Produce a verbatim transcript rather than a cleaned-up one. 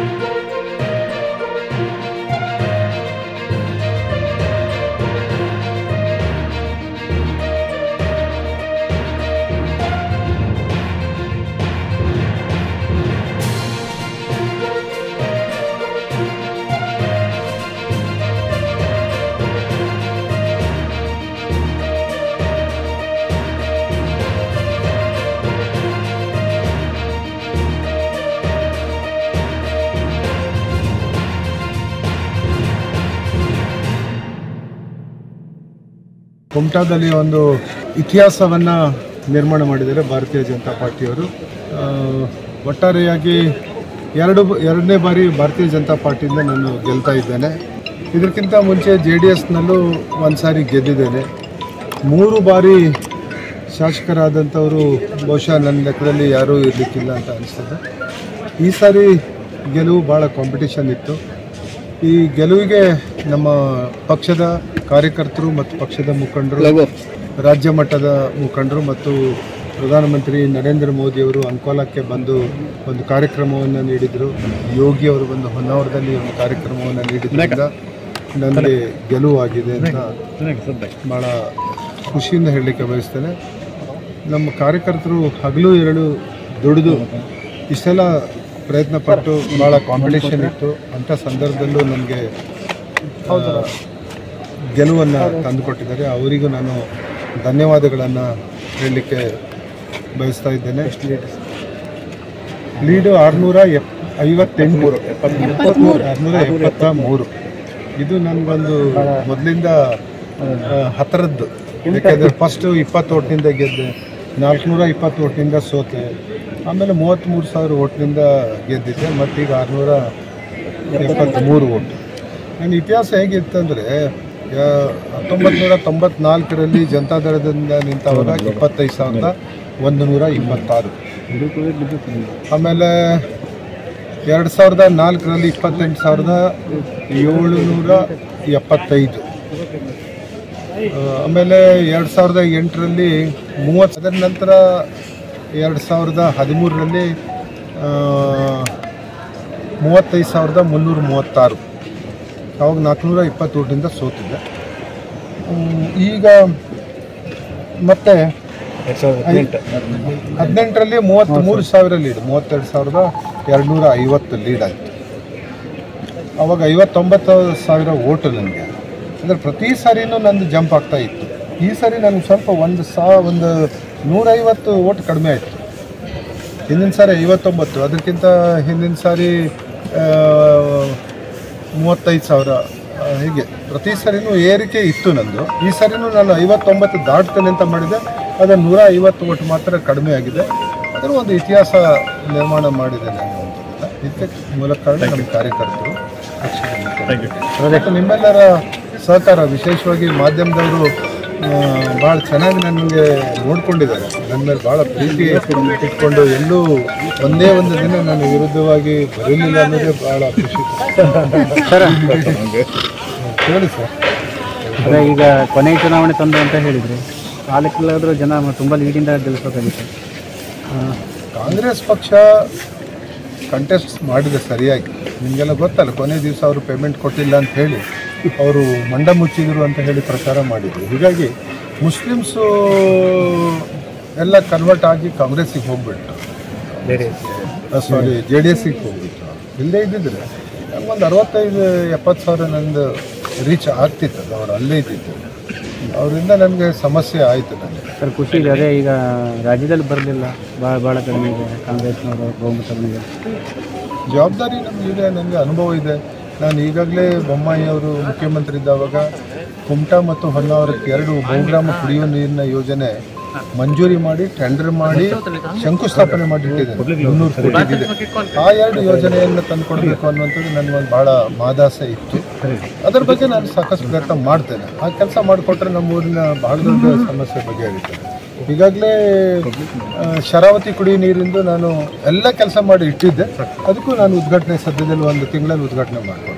ಕುಮಟಾದಲ್ಲಿ ಒಂದು ಇತಿಹಾಸವನ್ನು ನಿರ್ಮಾಣ ಮಾಡಿದ್ದಾರೆ ಭಾರತೀಯ ಜನತಾ ಪಾರ್ಟಿಯವರು. ಒಟ್ಟಾರೆಯಾಗಿ ಎರಡು ಎರಡನೇ ಬಾರಿ ಭಾರತೀಯ ಜನತಾ ಪಾರ್ಟಿಯಿಂದ ನಾನು ಗೆಲ್ತಾ ಇದ್ದೇನೆ. ಇದಕ್ಕಿಂತ ಮುಂಚೆ ಜೆ ಡಿ ಎಸ್ನಲ್ಲೂ ಒಂದು ಸಾರಿ ಗೆದ್ದಿದ್ದೇನೆ. ಮೂರು ಬಾರಿ ಶಾಸಕರಾದಂಥವರು ಬಹುಶಃ ನನ್ನ ಲೆಕ್ಕದಲ್ಲಿ ಯಾರೂ ಇರಲಿಕ್ಕಿಲ್ಲ ಅಂತ ಅನಿಸ್ತದೆ. ಈ ಸಾರಿ ಗೆಲುವು ಭಾಳ ಕಾಂಪಿಟೇಷನ್ ಇತ್ತು. ಈ ಗೆಲುವಿಗೆ ನಮ್ಮ ಪಕ್ಷದ ಕಾರ್ಯಕರ್ತರು ಮತ್ತು ಪಕ್ಷದ ಮುಖಂಡರು, ರಾಜ್ಯ ಮಟ್ಟದ ಮುಖಂಡರು ಮತ್ತು ಪ್ರಧಾನಮಂತ್ರಿ ನರೇಂದ್ರ ಮೋದಿಯವರು ಅಂಕೋಲಕ್ಕೆ ಬಂದು ಒಂದು ಕಾರ್ಯಕ್ರಮವನ್ನು ನೀಡಿದರು. ಯೋಗಿ ಅವರು ಬಂದು ಹೊನ್ನಾವರದಲ್ಲಿ ಒಂದು ಕಾರ್ಯಕ್ರಮವನ್ನು ನೀಡಿದ್ರಿಂದ ನನಗೆ ಗೆಲುವಾಗಿದೆ ಅಂತ ಭಾಳ ಖುಷಿಯಿಂದ ಹೇಳಲಿಕ್ಕೆ ಬಯಸ್ತೇನೆ. ನಮ್ಮ ಕಾರ್ಯಕರ್ತರು ಹಗಲು ಎರಡು ದುಡಿದು ಇಷ್ಟೆಲ್ಲ ಪ್ರಯತ್ನ ಪಟ್ಟು ಭಾಳ ಕಾಂಪಿಟೇಷನ್ ಇತ್ತು. ಅಂಥ ಸಂದರ್ಭದಲ್ಲೂ ನನಗೆ ಗೆಲುವನ್ನು ತಂದುಕೊಟ್ಟಿದ್ದಾರೆ. ಅವರಿಗೂ ನಾನು ಧನ್ಯವಾದಗಳನ್ನು ಹೇಳಲಿಕ್ಕೆ ಬಯಸ್ತಾ ಇದ್ದೇನೆ. ಲೀಡು ಆರುನೂರ ಎಪ್ ಐವತ್ತೆಂಟು ಎಪ್ಪತ್ತ್ಮೂರು ಆರುನೂರ ಎಪ್ಪತ್ತ ಮೂರು ಇದು ನನಗೊಂದು ಮೊದಲಿಂದ ಹತ್ತಿರದ್ದು. ಯಾಕೆಂದರೆ ಫಸ್ಟು ಇಪ್ಪತ್ತು ಓಟ್ನಿಂದ ಗೆದ್ದೆ, ನಾಲ್ಕುನೂರ ಇಪ್ಪತ್ತು ಓಟ್ನಿಂದ ಸೋತೆ, ಆಮೇಲೆ ಮೂವತ್ತ್ಮೂರು ಸಾವಿರ ಓಟ್ನಿಂದ ಗೆದ್ದಿದ್ದೆ, ಮತ್ತೀಗ ಆರುನೂರ ಎಪ್ಪತ್ತ್ಮೂರು ಓಟ್. ನನ್ನ ಇತಿಹಾಸ ಹೇಗಿತ್ತಂದರೆ ಹತ್ತೊಂಬತ್ತು ನೂರ ತೊಂಬತ್ನಾಲ್ಕರಲ್ಲಿ ಜನತಾದಳದಿಂದ ನಿಂತಾವಾಗ ಇಪ್ಪತ್ತೈದು ಸಾವಿರದ ಒಂದು ನೂರ ಇಪ್ಪತ್ತಾರು, ಆಮೇಲೆ ಎರಡು ಸಾವಿರದ ನಾಲ್ಕರಲ್ಲಿ ಇಪ್ಪತ್ತೆಂಟು ಸಾವಿರದ ಏಳುನೂರ ಎಪ್ಪತ್ತೈದು, ಆಮೇಲೆ ಎರಡು ಸಾವಿರದ ಎಂಟರಲ್ಲಿ ಮೂವತ್ತು, ಅದರ ನಂತರ ಎರಡು ಸಾವಿರದ ಹದಿಮೂರರಲ್ಲಿ ಮೂವತ್ತೈದು ಸಾವಿರದ ಮುನ್ನೂರ ಮೂವತ್ತಾರು, ಅವಾಗ ನಾಲ್ಕುನೂರ ಇಪ್ಪತ್ತು ಓಟಿಂದ ಸೋತಿದ್ದೆ. ಈಗ ಮತ್ತೆ ಹದಿನೆಂಟರಲ್ಲಿ ಮೂವತ್ತ್ಮೂರು ಸಾವಿರ ಲೀಡ್, ಮೂವತ್ತೆರಡು ಸಾವಿರದ ಎರಡುನೂರ ಐವತ್ತು ಲೀಡ್ ಆಯಿತು. ಅವಾಗ ಐವತ್ತೊಂಬತ್ತು ಸಾವಿರ ಓಟು ನನಗೆ. ಅಂದರೆ ಪ್ರತಿ ಸಾರಿನೂ ನಂದು ಜಂಪ್ ಆಗ್ತಾ ಇತ್ತು. ಈ ಸಾರಿ ನನಗೆ ಸ್ವಲ್ಪ ಒಂದು ಸಾ ಒಂದು ನೂರೈವತ್ತು ಓಟ್ ಕಡಿಮೆ ಆಯಿತು. ಹಿಂದಿನ ಸಾರಿ ಐವತ್ತೊಂಬತ್ತು, ಅದಕ್ಕಿಂತ ಹಿಂದಿನ ಸಾರಿ ಮೂವತ್ತೈದು ಸಾವಿರ, ಹೀಗೆ ಪ್ರತಿ ಸಾರಿನೂ ಏರಿಕೆ ಇತ್ತು ನಂದು. ಈ ಸಾರಿನೂ ನಾನು ಐವತ್ತೊಂಬತ್ತು ದಾಟ್ತೇನೆ ಅಂತ ಮಾಡಿದೆ, ಅದನ್ನು ನೂರ ಐವತ್ತು ಓಟ್ ಮಾತ್ರ ಕಡಿಮೆ ಆಗಿದೆ. ಅದರ ಒಂದು ಇತಿಹಾಸ ನಿರ್ಮಾಣ ಮಾಡಿದೆ ನಾನು ಅಂತ. ಇದಕ್ಕೆ ಮೂಲ ಕಾರಣ ನಮ್ಮ ಕಾರ್ಯಕರ್ತರು, ನಿಮ್ಮೆಲ್ಲರ ಸಹಕಾರ, ವಿಶೇಷವಾಗಿ ಮಾಧ್ಯಮದವರು ಭಾಳ ಚೆನ್ನಾಗಿ ನನಗೆ ನೋಡಿಕೊಂಡಿದ್ದಾರೆ. ನನ್ನ ಮೇಲೆ ಭಾಳ ಪ್ರೀತಿ ಇಟ್ಕೊಂಡು ಎಲ್ಲೂ ಒಂದೇ ಒಂದು ದಿನ ನನ್ನ ವಿರುದ್ಧವಾಗಿ ಬರಲಿಲ್ಲ ಅನ್ನೋದೇ ಭಾಳ ಖುಷಿ. ಹೇಳಿ ಸರ್. ಅದೇ ಈಗ ಕೊನೆ ಚುನಾವಣೆ ತಂದು ಅಂತ ಹೇಳಿದರೆ ಆ ಲೆಕ್ಕಲ್ಲಾದರೂ ಜನ ತುಂಬ ಲೀಡಿಂದ ಗೆಲ್ಲಿಸೋಕ್ಕಾಗುತ್ತೆ. ಕಾಂಗ್ರೆಸ್ ಪಕ್ಷ ಕಂಟೆಸ್ಟ್ ಮಾಡಿದೆ ಸರಿಯಾಗಿ. ನಿಮಗೆಲ್ಲ ಗೊತ್ತಲ್ಲ, ಕೊನೆ ದಿವಸ ಅವರು ಪೇಮೆಂಟ್ ಕೊಟ್ಟಿಲ್ಲ ಅಂತ ಹೇಳಿ ಅವರು ಮಂಡ ಮುಚ್ಚಿದರು ಅಂತ ಹೇಳಿ ಪ್ರಚಾರ ಮಾಡಿದರು. ಹೀಗಾಗಿ ಮುಸ್ಲಿಮ್ಸು ಎಲ್ಲ ಕನ್ವರ್ಟ್ ಆಗಿ ಕಾಂಗ್ರೆಸ್ಸಿಗೆ ಹೋಗ್ಬಿಟ್ಟು, ಸಾರಿ ಜೆ ಡಿ ಎಸ್ಸಿಗೆ ಹೋಗ್ಬಿಟ್ಟು. ಇಲ್ಲದೇ ಇದ್ದಿದ್ರೆ ನಮಗೊಂದು ಅರವತ್ತೈದು ಎಪ್ಪತ್ತು ಸಾವಿರ ನಂದು ರೀಚ್ ಆಗ್ತಿತ್ತು. ಅದು ಅವರು ಅಲ್ಲೇ ಇದ್ದಿದ್ದು, ಅವರಿಂದ ನನಗೆ ಸಮಸ್ಯೆ ಆಯಿತು. ನನಗೆ ಸರ್ ಖುಷಿ ಇದೆ. ಅದೇ ಈಗ ರಾಜ್ಯದಲ್ಲಿ ಬರಲಿಲ್ಲ, ಭಾಳ ಭಾಳ ಕಡಿಮೆ ಇದೆ ಕಾಂಗ್ರೆಸ್ನವರು ಬಹುಮತ ಬಂದಿದೆ. ಜವಾಬ್ದಾರಿ ನಮಗಿದೆ, ನನಗೆ ಅನುಭವ ಇದೆ. ನಾನು ಈಗಾಗಲೇ ಬೊಮ್ಮಾಯಿ ಅವರು ಮುಖ್ಯಮಂತ್ರಿ ಇದ್ದಾವಾಗ ಕುಮಟಾ ಮತ್ತು ಹೊನ್ನಾವರಕ್ಕೆ ಎರಡು ಬಹುಗ್ರಾಮ ಕುಡಿಯುವ ನೀರಿನ ಯೋಜನೆ ಮಂಜೂರಿ ಮಾಡಿ ಟೆಂಡರ್ ಮಾಡಿ ಶಂಕುಸ್ಥಾಪನೆ ಮಾಡಿಟ್ಟಿದ್ದೇನೆ. ಮುನ್ನೂರು ಕೋಟಿಗಿದೆ. ಆ ಎರಡು ಯೋಜನೆಯನ್ನು ತಂದುಕೊಡ್ಬೇಕು ಅನ್ನುವಂಥದ್ದು ನನಗೊಂದು ಭಾಳ ಮಾದಾಸೆ ಇತ್ತು. ಅದರ ಬಗ್ಗೆ ನಾನು ಸಾಕಷ್ಟು ಪ್ರಯತ್ನ ಮಾಡ್ತೇನೆ. ಆ ಕೆಲಸ ಮಾಡಿಕೊಟ್ರೆ ನಮ್ಮ ಊರಿನ ಭಾಳ ದೊಡ್ಡ ಸಮಸ್ಯೆ ಬಗೆಹರಿಯುತ್ತೆ. ಈಗಾಗಲೇ ಶರಾವತಿ ಕುಡಿಯುವ ನೀರಿಂದು ನಾನು ಎಲ್ಲ ಕೆಲಸ ಮಾಡಿ ಇಟ್ಟಿದ್ದೆ. ಅದಕ್ಕೂ ನಾನು ಉದ್ಘಾಟನೆ ಸದ್ಯದಲ್ಲಿ ಒಂದು ತಿಂಗಳಲ್ಲಿ ಉದ್ಘಾಟನೆ ಮಾಡ್ತೀನಿ.